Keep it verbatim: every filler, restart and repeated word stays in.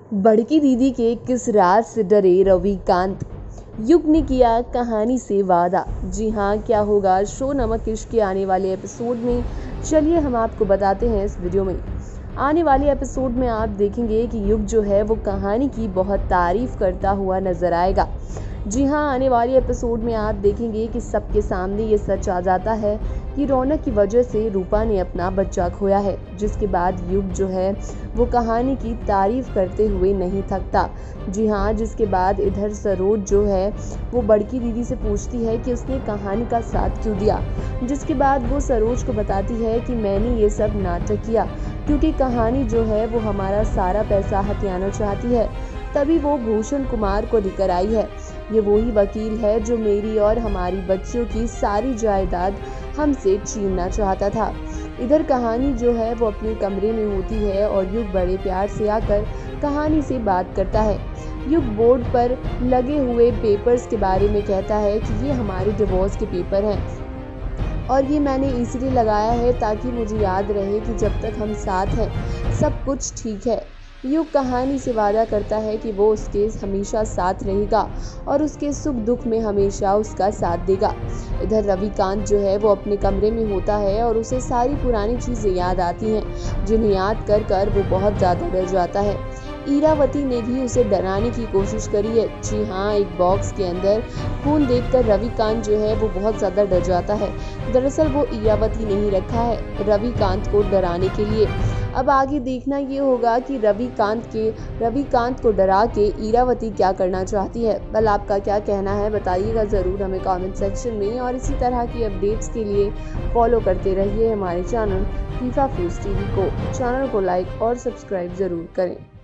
बड़की दीदी के किस राज से डरे रविकांत। युग ने किया कहानी से वादा। जी हाँ, क्या होगा शो नमक इश्क के आने वाले एपिसोड में, चलिए हम आपको बताते हैं इस वीडियो में। आने वाले एपिसोड में आप देखेंगे कि युग जो है वो कहानी की बहुत तारीफ करता हुआ नजर आएगा। जी हाँ, आने वाले एपिसोड में आप देखेंगे कि सबके सामने ये सच आ जाता है कि रौनक की वजह से रूपा ने अपना बच्चा खोया है, जिसके बाद युग जो है वो कहानी की तारीफ करते हुए नहीं थकता। जी हाँ, जिसके बाद इधर सरोज जो है वो बड़की दीदी से पूछती है कि उसने कहानी का साथ क्यों दिया, जिसके बाद वो सरोज को बताती है कि मैंने ये सब नाटक किया क्योंकि कहानी जो है वो हमारा सारा पैसा हथियाना चाहती है, तभी वो भूषण कुमार को लेकर आई है। ये वही वकील है जो मेरी और हमारी बच्चियों की सारी जायदाद हमसे छीनना चाहता था। इधर कहानी जो है वो अपने कमरे में होती है और युग बड़े प्यार से आकर कहानी से बात करता है। युग बोर्ड पर लगे हुए पेपर्स के बारे में कहता है कि ये हमारे डिवोर्स के पेपर हैं और ये मैंने इसलिए लगाया है ताकि मुझे याद रहे कि जब तक हम साथ हैं सब कुछ ठीक है। युग कहानी से वादा करता है कि वो उसके हमेशा साथ रहेगा और उसके सुख दुख में हमेशा उसका साथ देगा। इधर रविकांत जो है वो अपने कमरे में होता है और उसे सारी पुरानी चीज़ें याद आती हैं, जिन्हें याद कर कर वो बहुत ज़्यादा डर जाता है। ईरावती ने भी उसे डराने की कोशिश करी है। जी हाँ, एक बॉक्स के अंदर खून देखकर रविकांत जो है वो बहुत ज़्यादा डर जाता है। दरअसल वो ईरावती नहीं रखा है रविकांत को डराने के लिए। अब आगे देखना ये होगा कि रविकांत के रविकांत को डरा के ईरावती क्या करना चाहती है। बल आपका क्या कहना है बताइएगा ज़रूर हमें कमेंट सेक्शन में, और इसी तरह की अपडेट्स के लिए फॉलो करते रहिए हमारे चैनल फीफा फ्यूज टीवी को। चैनल को लाइक और सब्सक्राइब ज़रूर करें।